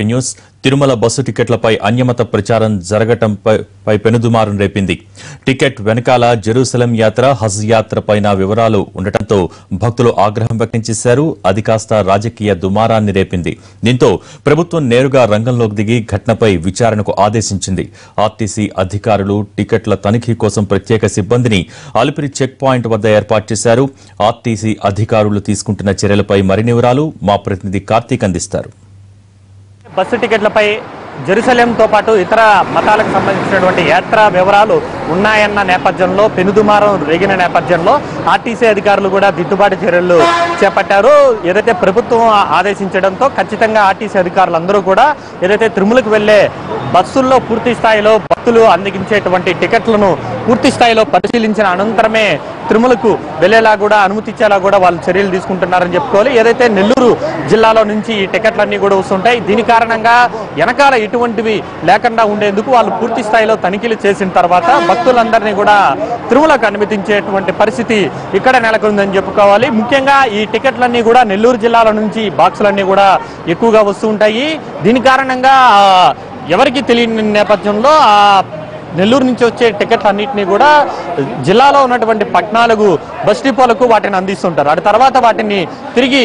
News Tirumala bus టికెట్లపై అన్యమత ప్రచారం జరగటంపై పెనుదుమారం రేపింది. టికెట్ వెనకాల జెరూసలేం యాత్ర, హజ్ యాత్ర పైన వివరాలు ఉండటంతో భక్తులు ఆగ్రహం వ్యక్తం చేశారు. అది కాస్త రాజకీయ దుమారాన్ని రేపింది. దీంతో ప్రభుత్వం నేరుగా రంగంలోకి దిగి ఘటనపై విచారణకు ఆదేశించింది. ఆర్టీసీ అధికారులు టికెట్ల తనిఖీ కోసం ప్రత్యేక సిబ్బందిని అలిపిరి చెక్ పాయింట్ వద్ద ఏర్పాటు చేశారు. ఆర్టీసీ అధికారులు తీసుకుంటున్న చర్యలపై మరిన్ని వివరాలు మా ప్రతినిధి కార్తీక్ అందిస్తారు. బస్సు టికెట్లపై జెరూసలేంతో పాటు ఇతర మతాలకు సంబంధించినటువంటి యాత్రా వివరాలు ఉన్నాయన్న నేపథ్యంలో పెనుదుమారం రేగిన నేపథ్యంలో ఆర్టీసీ అధికారులు కూడా దిద్దుబాటు చర్యలు చేపట్టారు. ఏదైతే ప్రభుత్వం ఆదేశించడంతో ఖచ్చితంగా ఆర్టీసీ అధికారులందరూ కూడా ఏదైతే తిరుమలకు వెళ్లే బస్సుల్లో పూర్తి స్థాయిలో భక్తులు అందించేటువంటి టికెట్లను పూర్తి స్థాయిలో పరిశీలించిన అనంతరమే తిరుమలకు వెళ్లేలా కూడా అనుమతిచ్చేలా కూడా వాళ్ళు చర్యలు తీసుకుంటున్నారని చెప్పుకోవాలి. ఏదైతే నెల్లూరు జిల్లాలో నుంచి ఈ టికెట్లన్నీ కూడా వస్తుంటాయి. దీని కారణంగా వెనకాల ఎటువంటివి లేకుండా ఉండేందుకు వాళ్ళు పూర్తి స్థాయిలో తనిఖీలు చేసిన తర్వాత భక్తులందరినీ కూడా తిరుమలకు అనుమతించేటువంటి పరిస్థితి ఇక్కడ నెలకొందని చెప్పుకోవాలి. ముఖ్యంగా ఈ టికెట్లన్నీ కూడా నెల్లూరు జిల్లాల నుంచి బాక్సులన్నీ కూడా ఎక్కువగా వస్తూ ఉంటాయి. దీని కారణంగా ఎవరికి తెలియని నేపథ్యంలో నెల్లూరు నుంచి వచ్చే టికెట్లన్నింటినీ కూడా జిల్లాలో ఉన్నటువంటి 14 బస్ డిపోలకు వాటిని అందిస్తుంటారు. ఆ తర్వాత వాటిని తిరిగి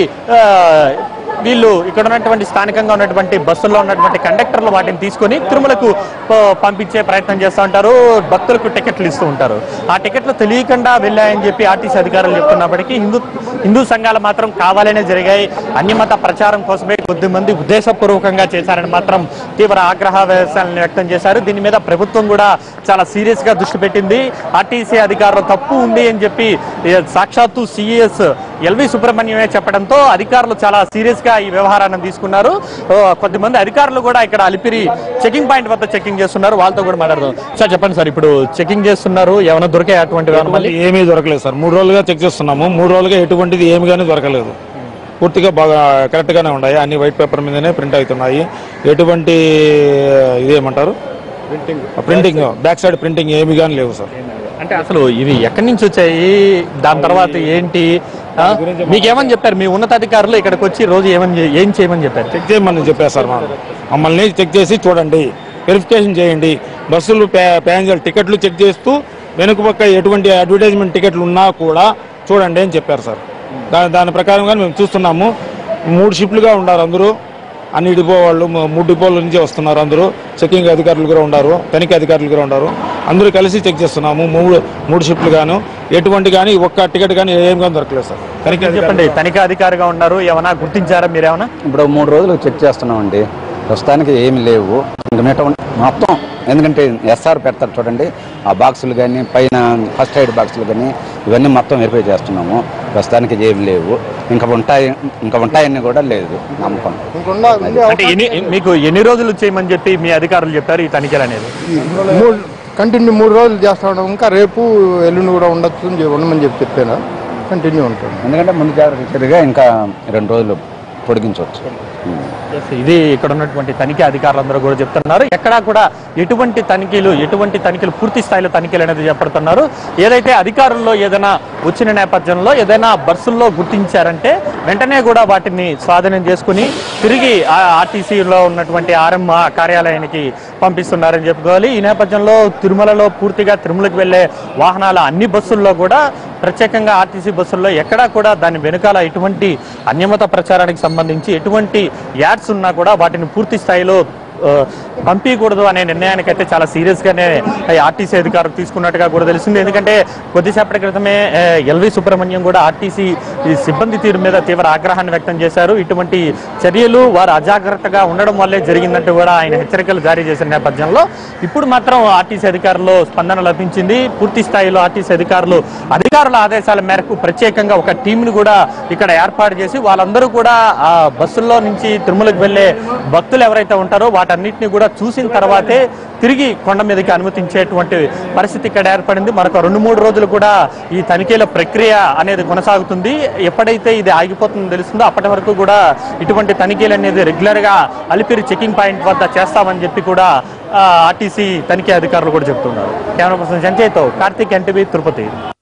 వీళ్ళు ఇక్కడ ఉన్నటువంటి స్థానికంగా ఉన్నటువంటి బస్సుల్లో ఉన్నటువంటి కండక్టర్లు వాటిని తీసుకొని తిరుమలకు పంపించే ప్రయత్నం చేస్తూ ఉంటారు. భక్తులకు టికెట్లు ఇస్తూ ఉంటారు. ఆ టికెట్లు తెలియకుండా వెళ్ళాయని చెప్పి ఆర్టీసీ అధికారులు చెప్తున్నప్పటికీ హిందూ సంఘాలు మాత్రం కావాలనే జరిగాయి, అన్యమత ప్రచారం కోసమే కొద్దిమంది ఉద్దేశపూర్వకంగా చేశారని మాత్రం తీవ్ర ఆగ్రహావేశాలను వ్యక్తం చేశారు. దీని మీద ప్రభుత్వం కూడా చాలా సీరియస్ గా దృష్టి పెట్టింది. ఆర్టీసీ అధికారులు తప్పు ఉంది అని చెప్పి సాక్షాత్తు సిఎస్ ఎల్వి సుబ్రహ్మణ్యమే చెప్పడంతో అధికారులు చాలా సీరియస్ గా ఈ వ్యవహారాన్ని తీసుకున్నారు. కొద్దిమంది అధికారులు కూడా ఇక్కడ అలిపిరి చెకింగ్ పాయింట్ వద్ద చెకింగ్ చేస్తున్నారు. వాళ్ళతో కూడా మాట్లాడదాం. సార్ చెప్పండి సార్, ఇప్పుడు చెకింగ్ చేస్తున్నారు, ఏమైనా దొరికే అటువంటి ఏమీ దొరకలేదు సార్. 3 రోజులుగా చెక్ చేస్తున్నాము. 3 రోజులుగా ఎటువంటిది ఏమి కానీ దొరకలేదు. పూర్తిగా బాగా కరెక్ట్ గానే ఉన్నాయి. అన్ని వైట్ పేపర్ మీదనే ప్రింట్ అవుతున్నాయి. ఎటువంటి ఇదేమంటారు ప్రింటింగ్ బ్యాక్ సైడ్ ప్రింటింగ్ ఏమి కానీ లేవు సార్. అంటే అసలు ఇవి ఎక్కడి నుంచి వచ్చాయి, దాని తర్వాత ఏంటి, మీకేమని చెప్పారు? మీ ఉన్నతాధికారులు ఇక్కడికి వచ్చి రోజు ఏం చేయమని చెప్పారు? చెక్ చేయమని చెప్పారు సార్. మమ్మల్ని చెక్ చేసి చూడండి, వెరిఫికేషన్ చేయండి, బస్సులు ప్యాసింజర్ టికెట్లు చెక్ చేస్తూ వెనుక పక్క ఎటువంటి అడ్వర్టైజ్మెంట్ టికెట్లు ఉన్నా కూడా చూడండి అని చెప్పారు సార్. దాని ప్రకారంగా మేము చూస్తున్నాము. 3 షిఫ్ట్లుగా ఉన్నారు అందరూ. అన్ని డిపో వాళ్ళు 3 డిపోల నుంచి వస్తున్నారు. అందరూ చెకింగ్ అధికారులు కూడా ఉన్నారు, తనిఖీ అధికారులు కూడా ఉన్నారు. అందరూ కలిసి చెక్ చేస్తున్నాము. 3 షిఫ్ట్లు గాను ఎటువంటి కానీ ఒక్క టికెట్ కానీ ఏం కానీ దొరకలేదు సార్. చెప్పండి, తనిఖీ అధికారిగా ఉన్నారు, ఏమైనా గుర్తించారా మీరేమన్నా? ఇప్పుడు 3 రోజులు చెక్ చేస్తున్నామండి. ప్రస్తుతానికి ఏమి లేవు. మొత్తం ఎందుకంటే ఎస్ఆర్ పెడతారు చూడండి, ఆ బాక్సులు కానీ పైన ఫస్ట్ ఎయిడ్ బాక్సులు కానీ ఇవన్నీ మొత్తం వెరిఫై చేస్తున్నాము. ప్రస్తుతానికి ఏమి లేవు. ఇంకా ఉంటాయని కూడా లేదు నమ్మకం. అంటే మీకు ఎన్ని రోజులు చేయమని చెప్పి మీ అధికారులు చెప్పారు ఈ తనిఖీలు అనేది? కంటిన్యూ 3 రోజులు చేస్తా ఉన్నాం. ఇంకా రేపు ఎల్లుండి కూడా ఉండమని చెప్పాను. కంటిన్యూ ఉంటుంది. ఎందుకంటే ముందు జాగ్రత్తగా ఇంకా 2 రోజులు పొడిగించవచ్చు. ఇది ఇక్కడ ఉన్నటువంటి తనిఖీ అధికారులందరూ కూడా చెప్తున్నారు. ఎక్కడా కూడా ఎటువంటి తనిఖీలు పూర్తి స్థాయిలో తనిఖీలు అనేది చేపడుతున్నారు. ఏదైతే అధికారుల్లో ఏదైనా వచ్చిన నేపథ్యంలో ఏదైనా బస్సుల్లో గుర్తించారంటే వెంటనే కూడా వాటిని స్వాధీనం చేసుకుని తిరిగి ఆర్టీసీలో ఉన్నటువంటి ఆర్ఎం కార్యాలయానికి పంపిస్తున్నారని చెప్పుకోవాలి. ఈ నేపథ్యంలో తిరుమలకు వెళ్లే వాహనాల అన్ని బస్సుల్లో కూడా ప్రత్యేకంగా ఆర్టీసీ బస్సుల్లో ఎక్కడా కూడా దాని వెనుకాల ఎటువంటి అన్యమత ప్రచారానికి సంబంధించి ఎటువంటి యాడ్స్ ఉన్నా కూడా వాటిని పూర్తి స్థాయిలో పంపించకూడదు అనే నిర్ణయానికి అయితే చాలా సీరియస్ గానే ఆర్టీసీ అధికారులు తీసుకున్నట్టుగా కూడా తెలిసింది. ఎందుకంటే కొద్దిసేపటి క్రితమే ఎల్వి సుబ్రహ్మణ్యం కూడా ఆర్టీసీ సిబ్బంది తీరు మీద తీవ్ర ఆగ్రహాన్ని వ్యక్తం చేశారు. ఇటువంటి చర్యలు వారు అజాగ్రత్తగా ఉండడం వల్లే జరిగిందంటూ కూడా ఆయన హెచ్చరికలు జారీ చేసిన నేపథ్యంలో ఇప్పుడు మాత్రం ఆర్టీసీ అధికారులు స్పందన లభించింది. పూర్తి స్థాయిలో ఆర్టీసీ అధికారుల ఆదేశాల మేరకు ప్రత్యేకంగా ఒక టీంను కూడా ఇక్కడ ఏర్పాటు చేసి వాళ్ళందరూ కూడా ఆ బస్సుల్లో నుంచి తిరుమలకు వెళ్లే భక్తులు ఎవరైతే ఉంటారో వాటన్నిటిని కూడా చూసిన తర్వాతే తిరిగి కొండ మీదకి అనుమతించేటువంటి పరిస్థితి ఇక్కడ ఏర్పడింది. మరొక 2-3 రోజులు కూడా ఈ తనిఖీల ప్రక్రియ అనేది కొనసాగుతుంది. ఎప్పుడైతే ఇది ఆగిపోతుందో తెలుస్తుందో అప్పటి వరకు కూడా ఇటువంటి తనిఖీలు అనేది రెగ్యులర్ గా అలిపిరి చెకింగ్ పాయింట్ వద్ద చేస్తామని చెప్పి కూడా ఆర్టీసీ తనిఖీ అధికారులు కూడా చెప్తున్నారు. కెమెరా పర్సన్ సంజయ్తో కార్తీక్, ఎన్టీవీ, తిరుపతి.